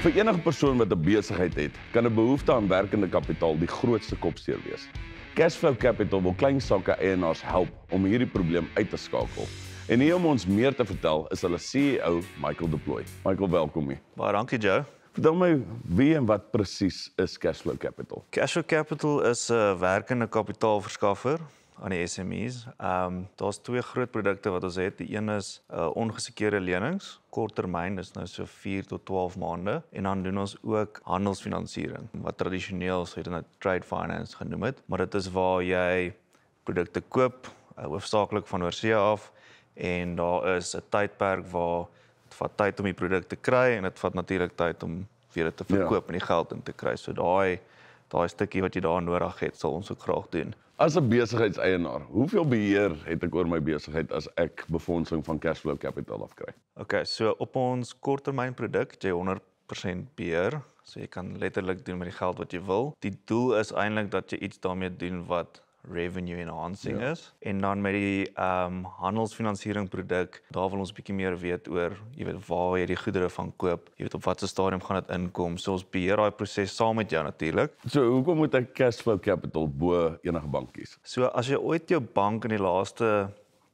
Vir enige persoon wat 'n besigheid het, kan 'n behoefte aan werkende kapitaal die grootste kopseer wees. Cashflow Capital wil klein sake eienaars help om hierdie probleem uit te skakel. En hier om ons meer te vertel is hulle CEO, Michael Plooy. Michael, welkom hier. Baie dankie, Joe. Vertel my wie en wat presies is Cashflow Capital? Cashflow Capital is 'n werkende kapitaalverskaffer aan die SMEs. Daar's twee groot produkte wat ons het. Die een is ongesekeerde lenings, korttermyn, dis nou so 4 tot 12 maande. En dan doen ons ook handelsfinansiering, wat tradisioneel sou dit nou trade finance genoem het, maar dit is waar jy produkte koop, hoofsaaklik van oorsee af, en daar is 'n tydperk waar dit vat tyd om die produk te kry en dit vat natuurlik tyd om weer dit te verkoop en die geld in te kry. So daai stukkie wat jy daar nodig het, sal ons ook graag doen. As 'n besigheidseienaar, hoeveel beheer het ek oor my besigheid as ek befondsing van Cashflow Capital afkry? Okay, so op ons korttermynproduk het jy 100% beheer. So jy kan letterlik doen met die geld wat jy wil. Die doel is eintlik dat jy iets daarmee doen wat revenue enhancing is. En dan met die handelsfinansiering produk, daar wil ons bietjie meer weet oor, jy weet, waar jy die goedere van koop, jy weet op watter stadium gaan dit inkom. So ons beheer daai proses saam met jou natuurlik. So hoekom moet ek Cashflow Capital bo enige bank kies? So as jy ooit jou bank in die laaste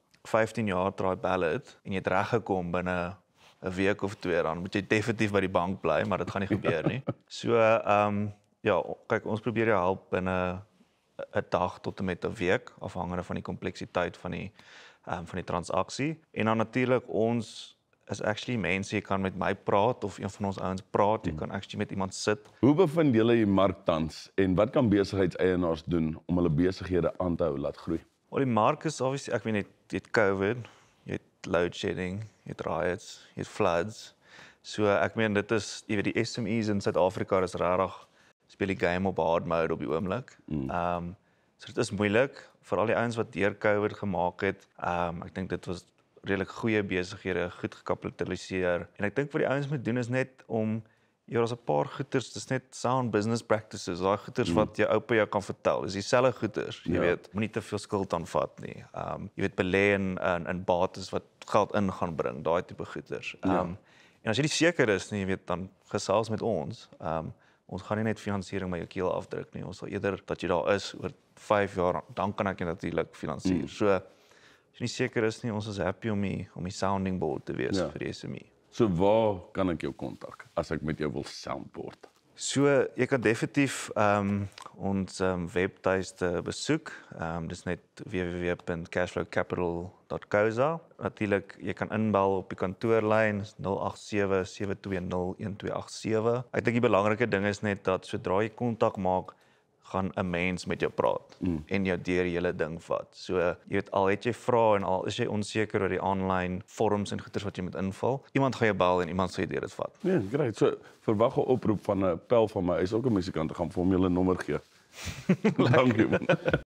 15 jaar try bel het en jy het reggekom binne 'n week of 2, dan moet jy definitief by die bank bly, maar dit gaan nie gebeur nie. So ja, kyk, ons probeer jou help binne 'n dag tot en met 'n week, afhangende van die kompleksiteit van die transaksie. En dan natuurlik, ons is actually mense, jy kan met my praat of een van ons ouens praat, jy kan actually met iemand sit. Hoe bevind julle die mark tans en wat kan besigheidseienaars doen om hulle besighede aan te hou laat groei? Die mark is obviously, ek weet net, jy het COVID, jy het load shedding, jy het riots, jy het floods. So ek meen, dit is, jy weet, die SMEs in Suid-Afrika is regtig speel die game op hard mode op die oomblik. So dit is moeilik, veral die ouens wat deur COVID gemaak het. Ek dink dit was redelik goeie besighede, goed gekapitaliseer. En ek dink wat die ouens moet doen is net om, daar's 'n paar goeters, dis net sound business practices, daai goeters wat jou oupa jou kan vertel. Dis dieselfde goeters, jy weet, moenie te veel skuld aanvat nie. Jy weet, belê in bates wat geld in gaan bring, daai tipe goeters. En as jy nie seker is nie, jy weet, dan gesels met ons. Ons gaan nie net finansiering by jou keel afdruk nie. Ons sal eerder dat jy daar is oor 5 jaar, dan kan ek jou natuurlik finansier. So, as jy nie seker is nie, ons is happy om die sounding board te wees vir die SME. So waar kan ek jou kontak as ek met jou wil soundboard? So, jy kan definitief ons webtuiste besoek. Dis net www.cashflowcapital.co.za. Natuurlik, jy kan inbel op die kantoorlyn 087-720-1287. Ek dink die belangrike ding is net dat sodra jy kontak maak, gaan 'n mens met jou praat en jou deur die hele ding vat. So, jy weet, al het jy vrae en al is jy onseker oor die online forums en goeders wat jy moet invul, iemand gaan jou bel en iemand sal jou deur dit vat. Ja, great. So verwag 'n oproep van 'n pel van my. Hy is ook 'n musikant, ek gaan vir hom julle nommer gee. Dankie man.